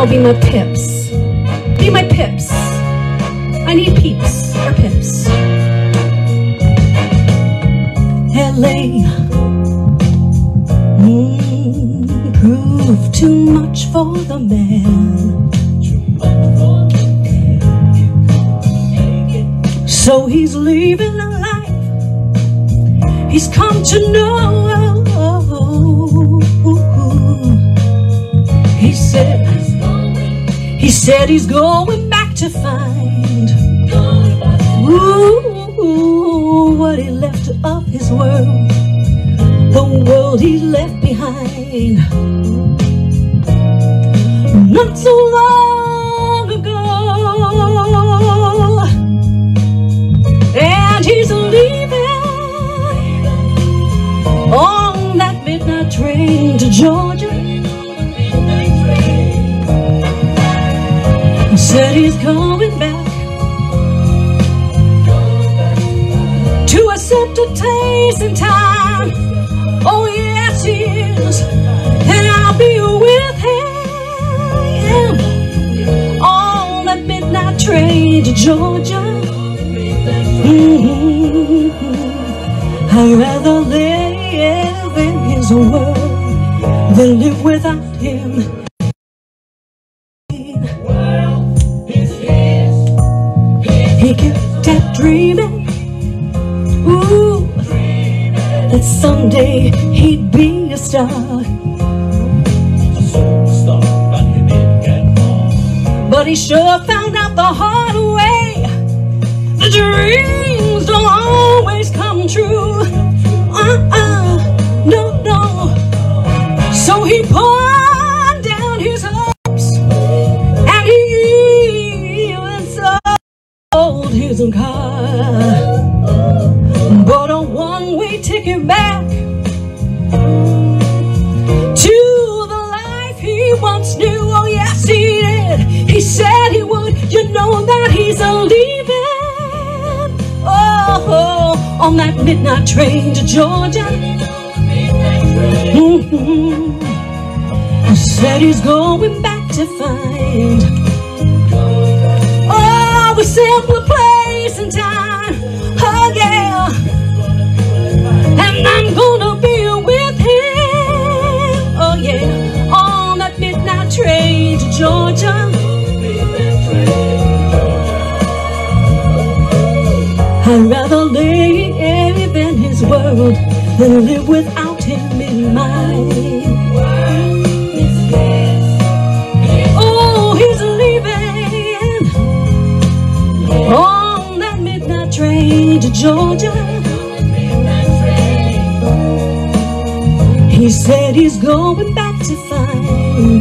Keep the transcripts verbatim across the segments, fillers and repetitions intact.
y'all be my pips. Be my pips. I need peeps or pips. L A mm, proved too much for the man, so he's leaving a life he's come to know. He said, he said he's going back to find ooh, what he left of his world, the world he left behind. Not so long ago, and he's leaving on that midnight train to Georgia. He said he's going back to accept a taste in time. Oh yes he is, and I'll be with him on that midnight train to Georgia. Mm-hmm. I'd rather live in his world than live without him. He kept at dreaming, ooh, that someday he'd be a star. But he sure found out the hard way, the dreams don't always come true. Uh-uh, no, no. So he poured down his hopes, and he even sold his own car, bought a one-way ticket back to the life he once knew. Oh yes he did, he said he would. You know that he's a leaving, oh, on that midnight train to Georgia. Mm-hmm. He said he's going back to find oh, a simpler place and time. Oh yeah, and I'm gonna be with him, oh yeah, on that midnight train to Georgia. I'd rather live in his world than live without him in mine. Oh, he's leaving on that midnight train to Georgia. He said he's going back to find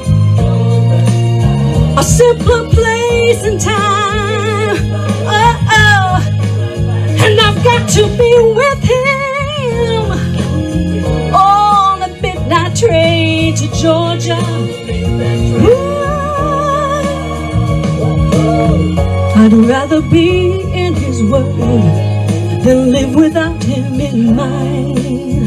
a simpler place and time. Oh, oh, and I've got to be with him on the midnight train to Georgia. Ooh, I'd rather be in his world than live without him in mine.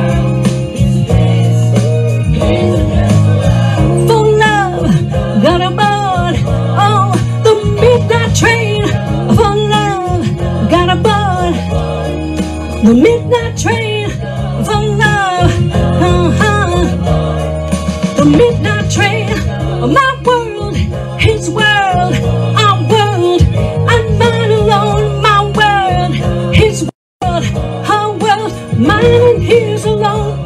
For love, got aboard on the midnight train. For love, got aboard the midnight train. For love, uh-huh. The midnight train, my world, his world, our world, I'm mine alone. My world, his world, our world, mine and his alone.